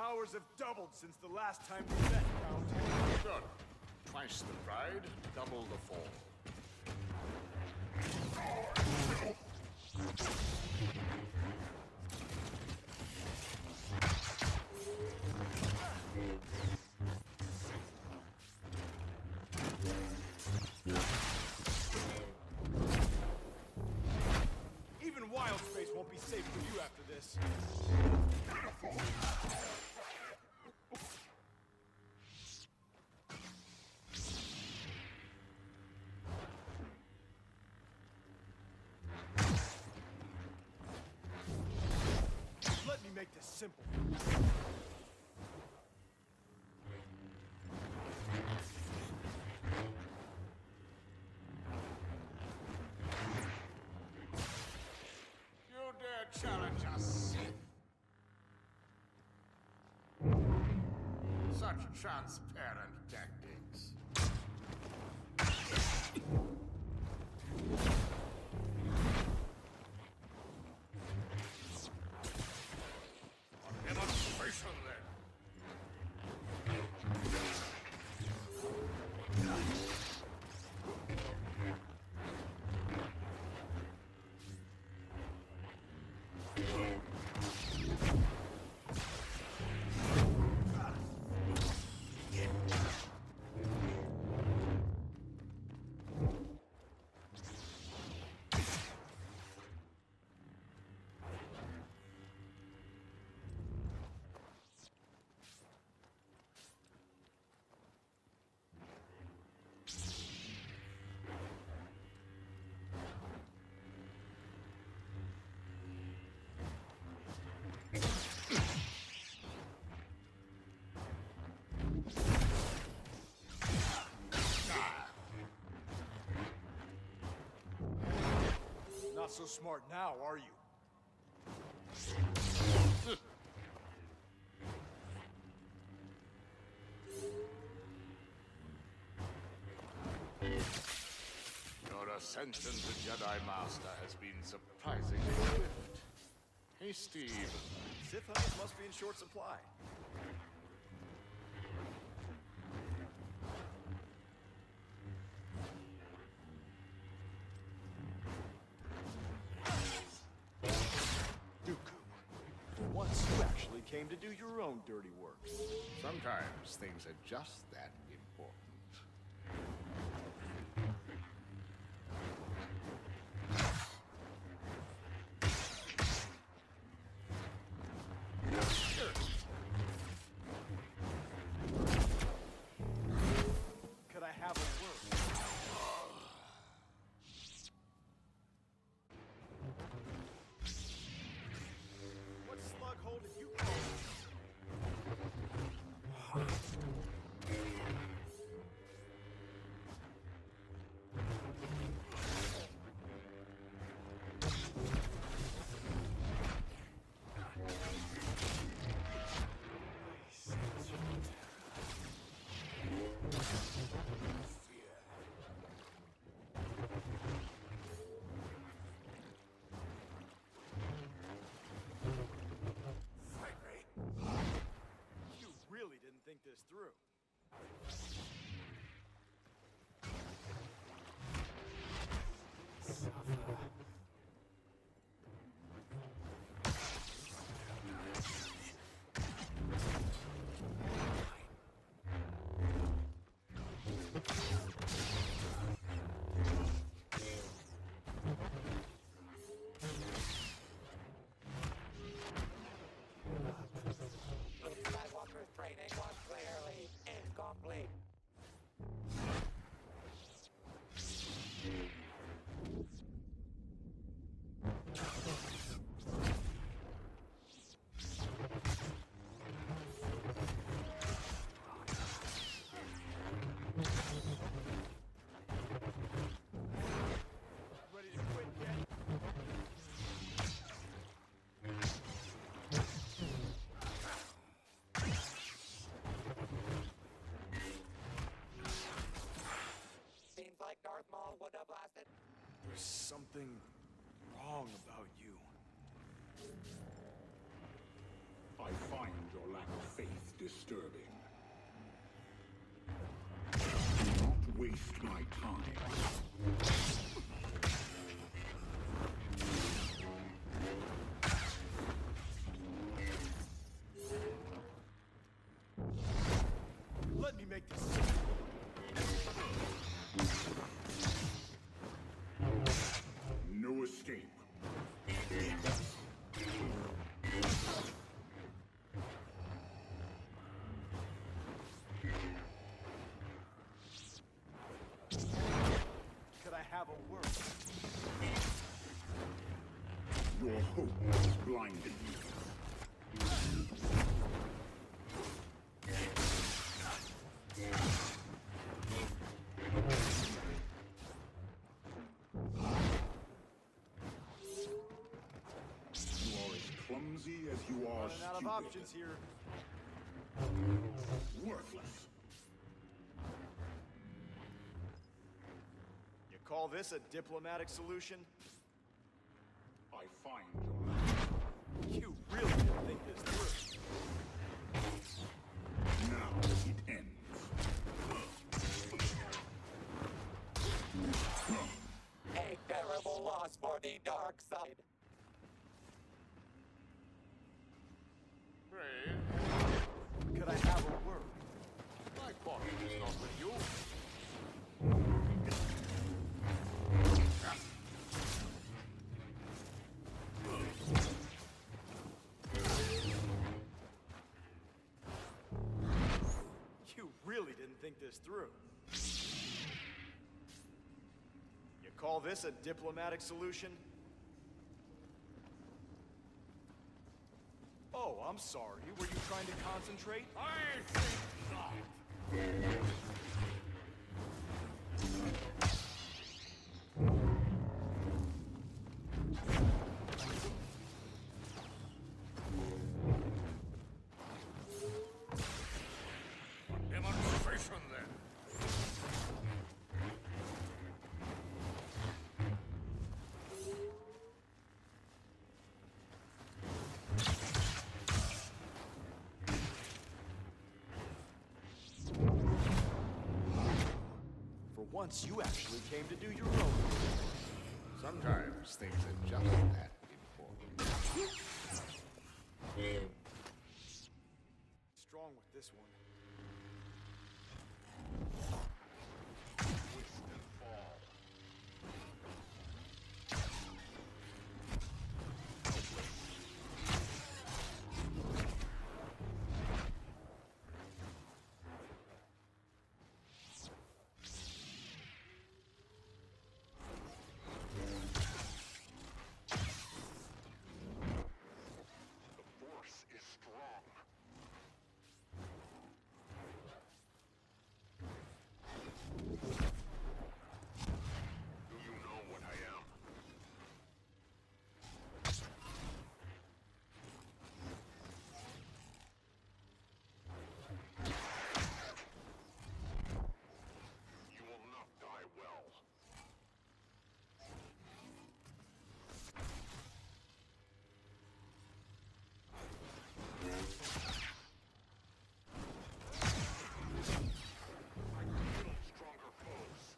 powers have doubled since the last time we met, Count. Good. Twice the pride, double the fall. Even Wild Space won't be safe for you after this. Let me make this simple. You dare challenge us? Such transparent tactics. A demonstration then. Not so smart now, are you? Your ascension to Jedi Master has been surprisingly swift. Hasty even. Sith hunters must be in short supply. Dooku, for once you actually came to do your own dirty work. Sometimes things are just that important. Could I have a word? What slug hole did you call think this through. Skywalker's training was clearly incomplete. Ready to quit yet? Seems like Darth Maul would have lasted. There's something wrong about you. I find your lack of faith disturbing. Do not waste my time. Let me make this simple. No escape. Could I have a word? Your hope is blinding you. You are as clumsy as you are Running out of stupid. options here. Worthless. You call this a diplomatic solution? I find your... You really didn't think this through. Now it ends. A terrible loss for the dark side. Brave, Could I have a word? my quarrel is not with you. You really didn't think this through. You call this a diplomatic solution? Oh, I'm sorry. Were you trying to concentrate? I think not. Demonstration then. For once, you actually came to do your own. Sometimes things are just that important. Strong with this one. Twist and fall. The force is strong. Do you know what I am? You will not die well. I kill stronger foes.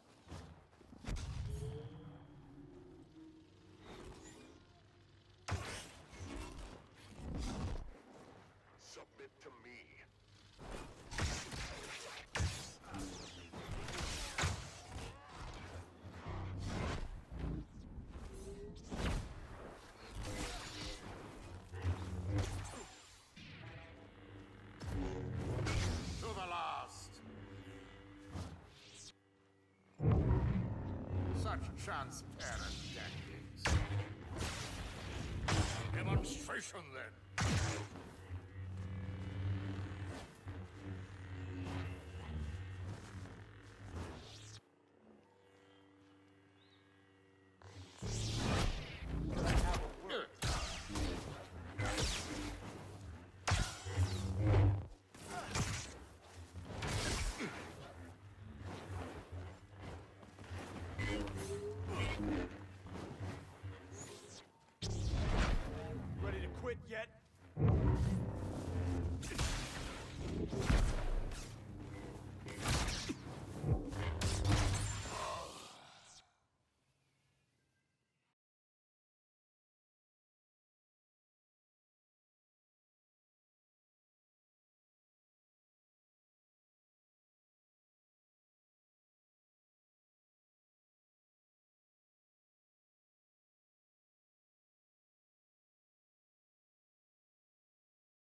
Submit to me. To the last. Such transparent tactics. Demonstration then.